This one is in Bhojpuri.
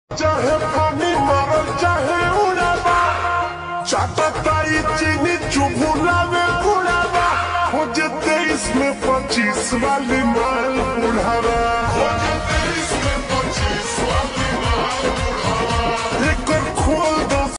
चाहे पानी मारो चाहे उड़ावा, चाटताई चीनी चुभुलावे बुढ़ावा, हो जे 23 में 25 वाली माल बुढ़ावा।